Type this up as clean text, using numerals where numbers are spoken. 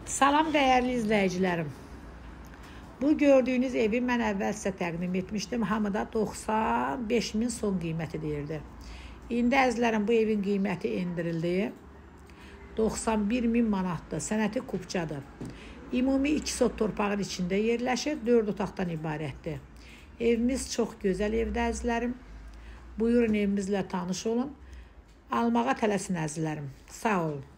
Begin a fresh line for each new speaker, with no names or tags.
Salam dəyərli izləyicilərim. Bu gördüyünüz evi mən əvvəl sizə təqdim etmişdim. Hamıda 95.000 son qiyməti deyirdi. İndi əzizlərim, bu evin qiyməti endirildi. 91.000 manatdır. Sənəti kubçadır. Ümumi 2 sot torpağın içində yerləşir. 4 otaqdan ibarətdir. Evimiz çox gözəl evdə əzizlərim. Buyurun evimizlə tanış olun. Almağa tələsin əzizlərim. Sağ olun.